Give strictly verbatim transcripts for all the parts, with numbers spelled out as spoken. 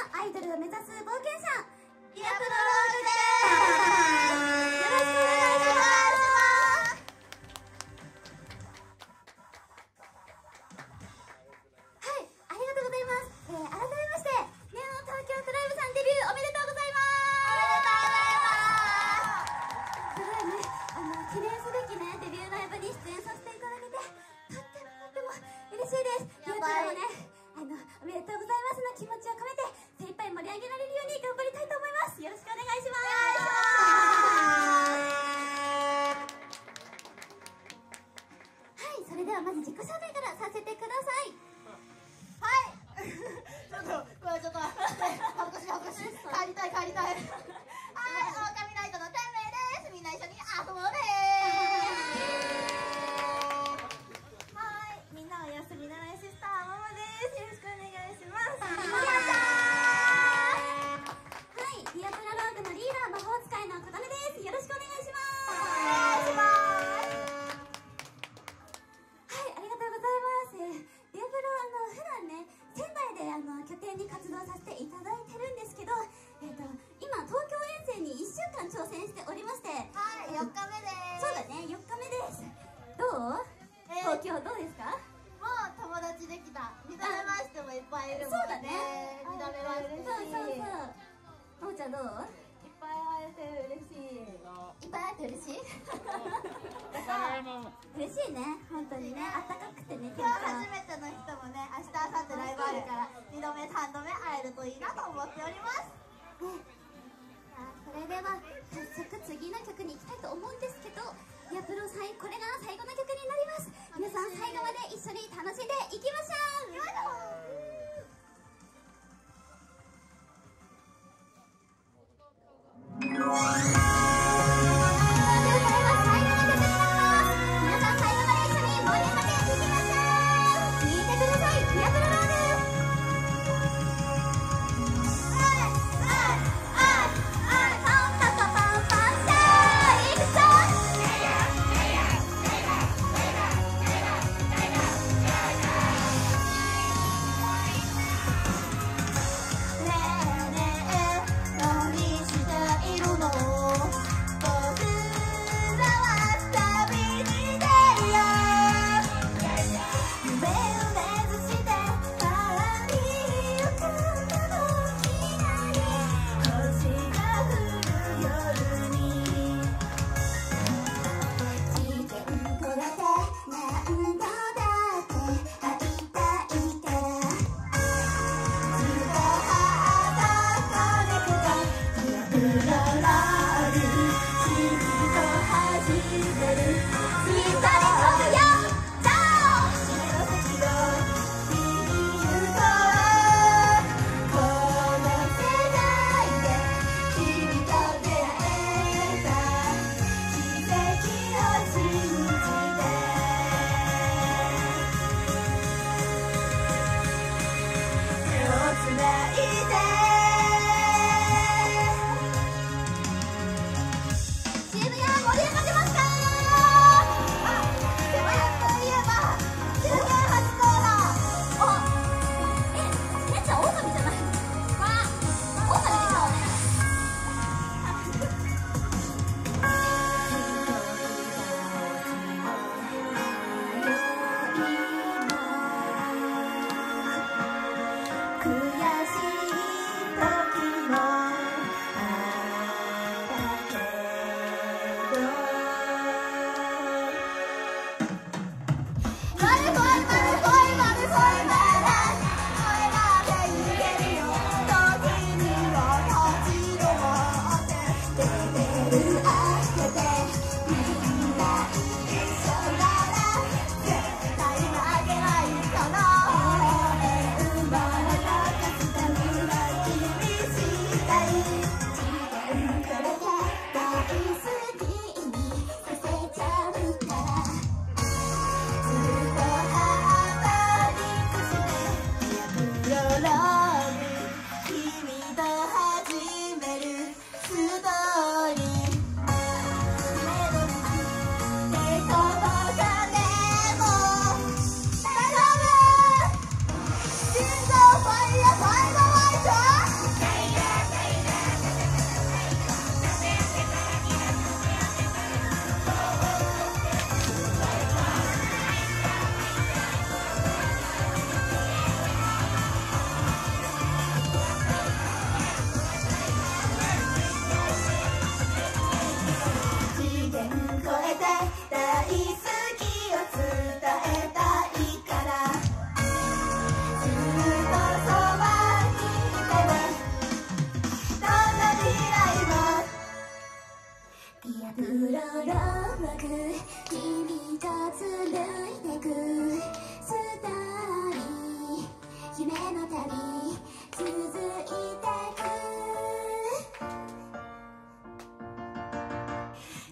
アイドルを目指す冒険者ディアプロローグです。よろしくお願いします。はい、ありがとうございます。えー、改めましてネオ東京トライブさんデビューおめでとうございます。すごいね、あの記念すべきねデビューライブに出演させていただけてとってもとっても嬉しいです。ディアプロもね、あのおめでとうございますの気持ちを込めて精一杯盛り上げられるように頑張りたいと思います。よろしくお願いします。はい、それではまず自己紹介からさせてください。 はいちょっとこれちょっと恥ずかしい恥ずかしい帰りたい帰りたいはい、狼ライトの天明です。みんな一緒に遊ぼうねー。はい、みんなおやすみならいシスターママです。よろしくお願いします。 はい、ディアプロローグのリーダー魔法使いの琴音です。よろしくお願いします。 お願いします。 はい、ありがとうございます。えーディアプロ、あの普段ね仙台であの拠点に活動させていただいてるんですけど、えー、と今東京遠征にいっしゅうかん挑戦しておりまして、 はい、よっかめです。 そうだね、よっかめです。どう、 えー東京どうですか？ もう友達できた。見た目ましてもいっぱいいるもんね。 そうだね、 見た目ましてそうそうそう。ももちゃんどう？ いっぱい会えて嬉しい。 いっぱい会えて嬉しい？嬉しいね、本当にね、あったかくてね。 今日初めての人もね、明日明後日ライブあるからにどめさんどめ会えるといいなと思っております。 ね、あ、それでは早速次の曲に行きたいと思うんですけど、ディアプロさん、これが最後の曲になります。皆さん最後まで一緒に楽しんでいきましょう。 よいしょ。 はい、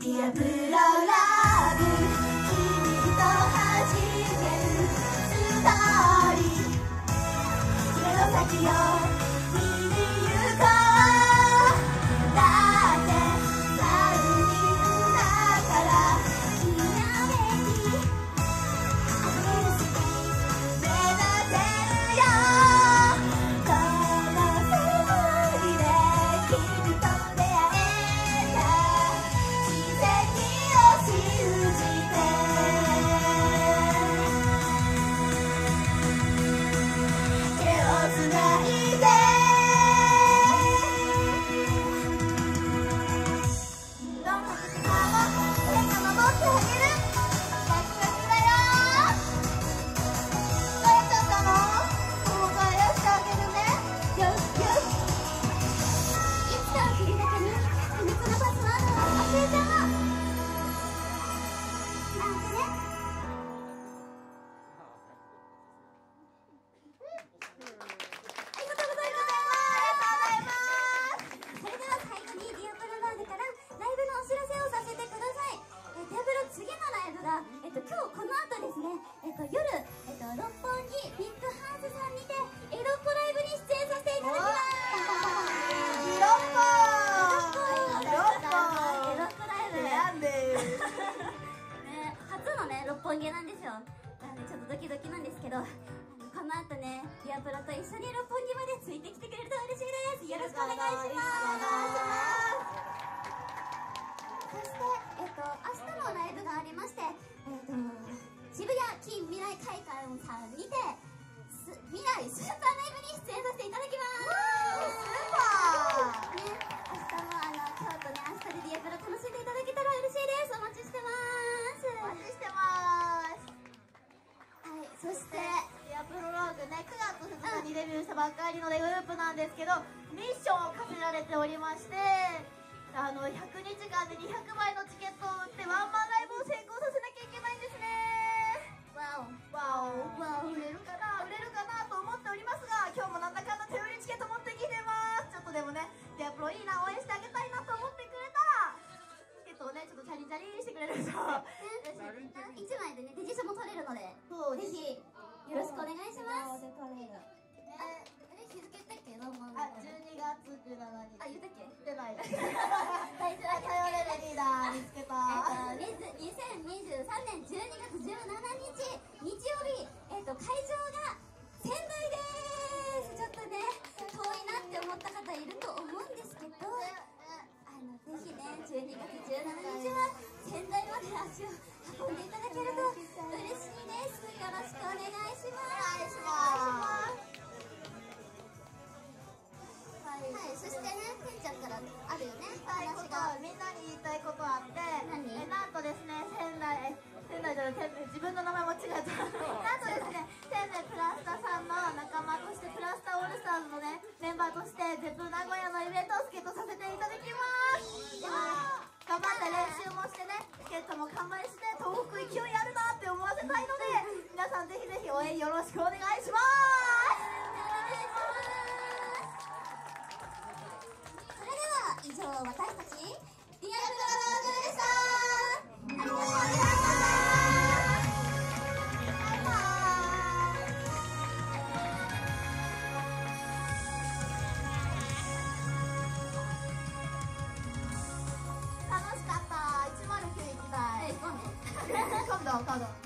ディアブララブ君と始めるストーリー夢の先を見に行こうだってさんにんだからひらめきあふれるステージ目指せるよこの世界で君と出会えた奇跡を信じて手をつないでどんな時間も誰か守ってあげるワクワクだよ疲れちゃったのもう帰らせてあげるねよしよしいつか君だけに秘密のパスワードを教えてもなんてねありがとうございますそれでは最後にディアブロロードからライブのお知らせをさせてください。えディアブロ次のライブが、えっと、今日この後ですね、えっと、夜、えっと、六本木ビッグハウスさんにてエロッコライブに出演させていただきます。 ロッコーエロッコエロッコライブなんでね、初のね六本木なんですよ。なんでちょっとドキドキなんですけど、あのこの後ねディアブロと一緒に六本木までついてきてくれると嬉しいです。よろしくお願いします。そして、えっと、明日もライブがありまして、えっと、渋谷近未来会館さんにてす未来スーパーライブに出演させていただきます。ね、明日もあの京都ね、明日でディアブロ楽しんでいただけたら嬉しいです。お待ちしてますお待ちしてます。 はい、そしてディアプロローグね、くがつふつかにデビューしたばっかりのデグループなんですけど、ミッションを課せられておりまして、あのひゃくにちかんでにひゃくばいのチケットを売ってワンマンライブを成功させなきゃいけないんですね。 わおわおわお売れるかな売れるかなと思っておりますが、今日もなんだかんだ手売りチケット持ってきてます。ちょっとでもね、ディアプロいいな、応援してあげたいなと思ってくれたらチケットをね、ちょっとチャリチャリしてくれると嬉しいですね。 いちまいでね、デジショも取れるので、 そうぜひよろしくお願いします。 で取れる。 え、え日付言ったっけ？何万あ、じゅうにがつじゅうしちにち。 あ、言ったっけ？ 出ない。 大事だけど頼れるリーダー見つけた。 えっと、にせんにじゅうさんねんじゅうにがつじゅうしちにち日曜日、えっと、会場が仙台です。ちょっとね、遠いなって思った方いると思うんですけど、あのぜひね、じゅうにがつじゅうしちにちは仙台まで足を運んでいただけると嬉しいです。よろしくお願いします。 お願いします。 はい、そしてね、てんちゃんからあるよね、 言いたいこ話が。 と、みんなに言いたいことあって、 何えなんとですね、仙台、仙台じゃない、天明、自分の名前間違えた。なんとですね、天明プラスタさんの仲間として、プラスタオールスターズのね、メンバーとして、ゼップ名古屋のイベントを助っ人させていただきます。頑張って練習もしてね、チケットも完売して、東北勢いあるなって思わせたいので、皆さんぜひぜひ応援よろしくお願いします。 それでは以上、私たちディアブロローグでした。ありがとうございました。バイバ楽しかった。いちまるきゅう行きたい。 ーイ。え、今度今度、今度。